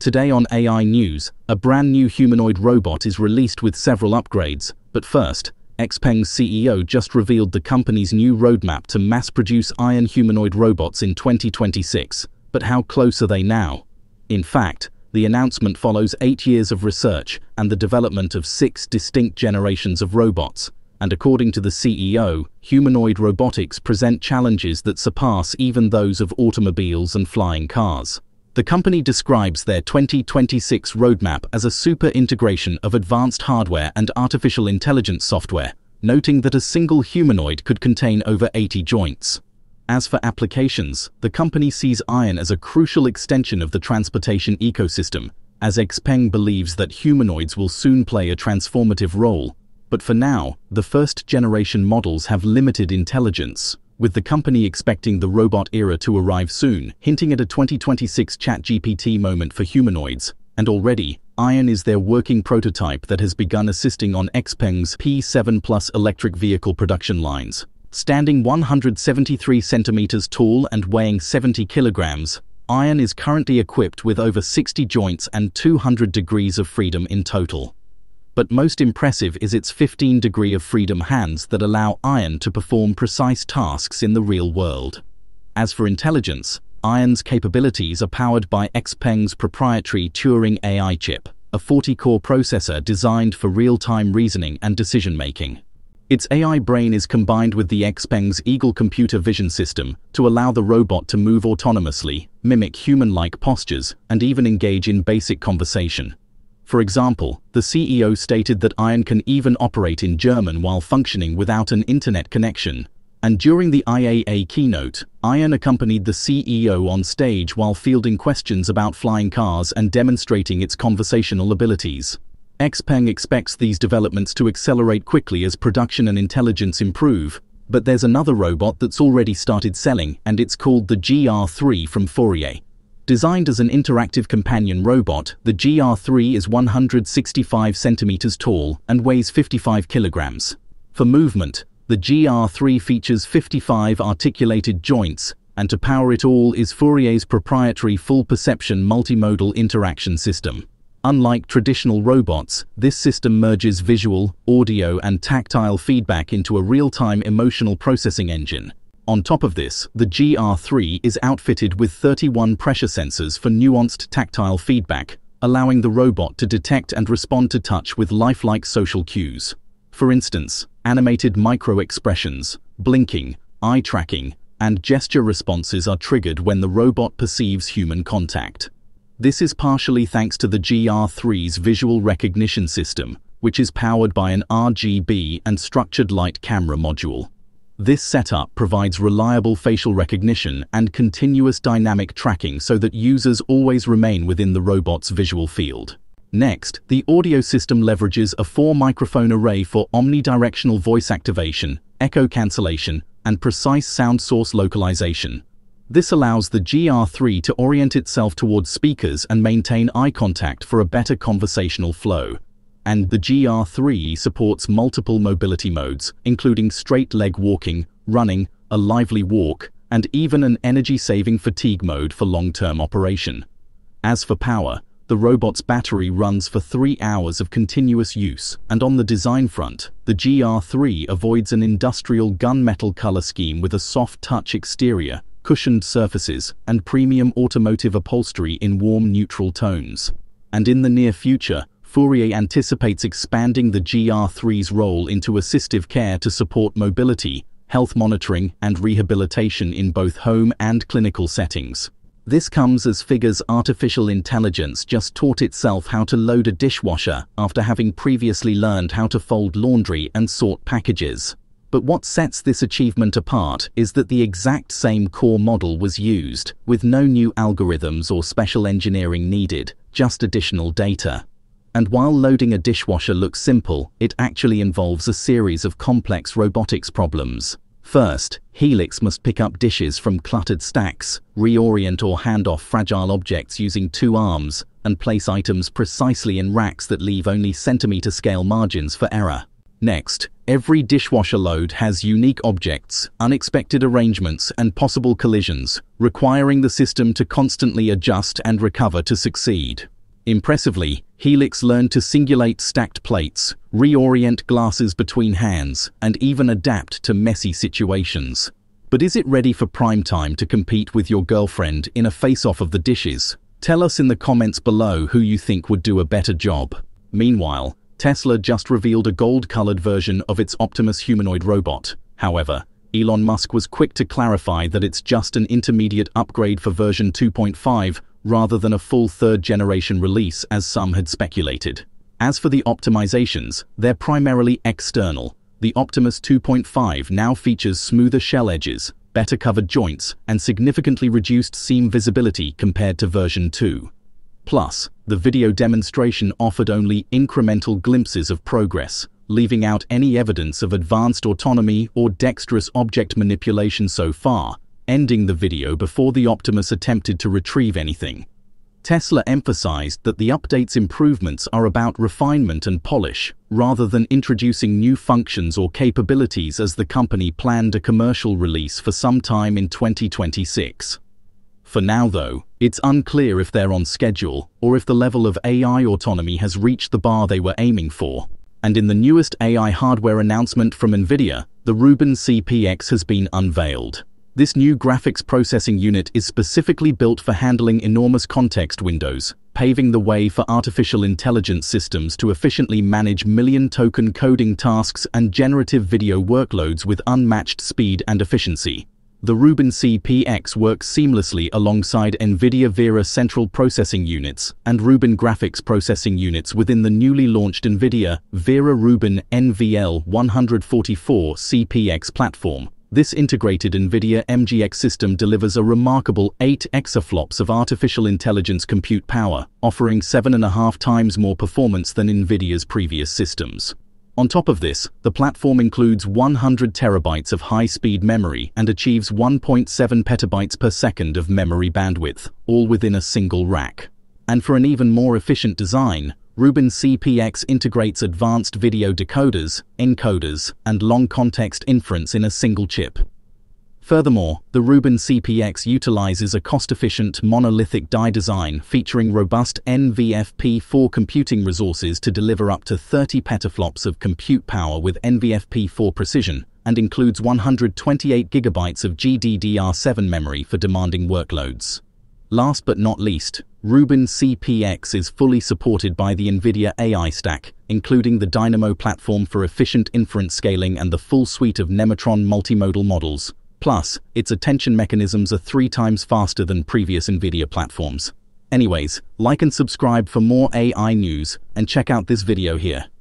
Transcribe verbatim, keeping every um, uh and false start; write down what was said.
Today on A I News, a brand new humanoid robot is released with several upgrades, but first, XPeng's C E O just revealed the company's new roadmap to mass-produce iron humanoid robots in twenty twenty-six. But how close are they now? In fact, the announcement follows eight years of research and the development of six distinct generations of robots. And according to the C E O, humanoid robotics present challenges that surpass even those of automobiles and flying cars. The company describes their twenty twenty-six roadmap as a super integration of advanced hardware and artificial intelligence software, noting that a single humanoid could contain over eighty joints. As for applications, the company sees iron as a crucial extension of the transportation ecosystem, as XPeng believes that humanoids will soon play a transformative role. But for now, the first-generation models have limited intelligence, with the company expecting the robot era to arrive soon, hinting at a twenty twenty-six ChatGPT moment for humanoids. And already, iron is their working prototype that has begun assisting on XPeng's P seven plus electric vehicle production lines. Standing one hundred seventy-three centimeters tall and weighing seventy kilograms, iron is currently equipped with over sixty joints and two hundred degrees of freedom in total. But most impressive is its fifteen degree of freedom hands that allow iron to perform precise tasks in the real world. As for intelligence, iron's capabilities are powered by XPeng's proprietary Turing A I chip, a forty core processor designed for real-time reasoning and decision-making. Its A I brain is combined with the XPeng's Eagle computer vision system to allow the robot to move autonomously, mimic human-like postures, and even engage in basic conversation. For example, the C E O stated that iron can even operate in German while functioning without an internet connection. And during the I A A keynote, iron accompanied the C E O on stage while fielding questions about flying cars and demonstrating its conversational abilities. XPeng expects these developments to accelerate quickly as production and intelligence improve, but there's another robot that's already started selling, and it's called the G R three from Fourier. Designed as an interactive companion robot, the G R three is one hundred sixty-five centimeters tall and weighs fifty-five kilograms. For movement, the G R three features fifty-five articulated joints, and to power it all is Fourier's proprietary full-perception multimodal interaction system. Unlike traditional robots, this system merges visual, audio, and tactile feedback into a real-time emotional processing engine. On top of this, the G R three is outfitted with thirty-one pressure sensors for nuanced tactile feedback, allowing the robot to detect and respond to touch with lifelike social cues. For instance, animated micro-expressions, blinking, eye tracking, and gesture responses are triggered when the robot perceives human contact. This is partially thanks to the G R three's visual recognition system, which is powered by an R G B and structured light camera module. This setup provides reliable facial recognition and continuous dynamic tracking so that users always remain within the robot's visual field. Next, the audio system leverages a four-microphone array for omnidirectional voice activation, echo cancellation, and precise sound source localization. This allows the G R three to orient itself towards speakers and maintain eye contact for a better conversational flow. And the G R three supports multiple mobility modes, including straight-leg walking, running, a lively walk, and even an energy-saving fatigue mode for long-term operation. As for power, the robot's battery runs for three hours of continuous use, and on the design front, the G R three avoids an industrial gunmetal color scheme with a soft-touch exterior, cushioned surfaces, and premium automotive upholstery in warm neutral tones. And in the near future, Fourier anticipates expanding the G R three's role into assistive care to support mobility, health monitoring, and rehabilitation in both home and clinical settings. This comes as Figure's artificial intelligence just taught itself how to load a dishwasher after having previously learned how to fold laundry and sort packages. But what sets this achievement apart is that the exact same core model was used, with no new algorithms or special engineering needed, just additional data. And while loading a dishwasher looks simple, it actually involves a series of complex robotics problems. First, Helix must pick up dishes from cluttered stacks, reorient or hand off fragile objects using two arms, and place items precisely in racks that leave only centimeter scale margins for error. Next, every dishwasher load has unique objects, unexpected arrangements, and possible collisions, requiring the system to constantly adjust and recover to succeed. Impressively, Helix learned to singulate stacked plates, reorient glasses between hands, and even adapt to messy situations. But is it ready for prime time to compete with your girlfriend in a face-off of the dishes? Tell us in the comments below who you think would do a better job. Meanwhile, Tesla just revealed a gold-colored version of its Optimus humanoid robot. However, Elon Musk was quick to clarify that it's just an intermediate upgrade for version two point five rather than a full third-generation release as some had speculated. As for the optimizations, they're primarily external. The Optimus two point five now features smoother shell edges, better covered joints, and significantly reduced seam visibility compared to version two. Plus, the video demonstration offered only incremental glimpses of progress, leaving out any evidence of advanced autonomy or dexterous object manipulation so far, ending the video before the Optimus attempted to retrieve anything. Tesla emphasized that the update's improvements are about refinement and polish, rather than introducing new functions or capabilities, as the company planned a commercial release for some time in twenty twenty-six. For now though, it's unclear if they're on schedule or if the level of A I autonomy has reached the bar they were aiming for. And in the newest A I hardware announcement from NVIDIA, the Rubin C P X has been unveiled. This new graphics processing unit is specifically built for handling enormous context windows, paving the way for artificial intelligence systems to efficiently manage million-token coding tasks and generative video workloads with unmatched speed and efficiency. The Rubin C P X works seamlessly alongside NVIDIA Vera central processing units and Rubin graphics processing units within the newly launched NVIDIA Vera Rubin N V L one forty-four C P X platform. This integrated NVIDIA M G X system delivers a remarkable eight exaflops of artificial intelligence compute power, offering seven and a half times more performance than NVIDIA's previous systems. On top of this, the platform includes one hundred terabytes of high-speed memory and achieves one point seven petabytes per second of memory bandwidth, all within a single rack. And for an even more efficient design, Rubin C P X integrates advanced video decoders, encoders, and long-context inference in a single chip. Furthermore, the Rubin C P X utilizes a cost-efficient monolithic die design featuring robust N V F P four computing resources to deliver up to thirty petaflops of compute power with N V F P four precision, and includes one hundred twenty-eight gigabytes of G D D R seven memory for demanding workloads. Last but not least, Rubin C P X is fully supported by the NVIDIA A I stack, including the Dynamo platform for efficient inference scaling and the full suite of Nematron multimodal models. Plus, its attention mechanisms are three times faster than previous NVIDIA platforms. Anyways, like and subscribe for more A I news, and check out this video here.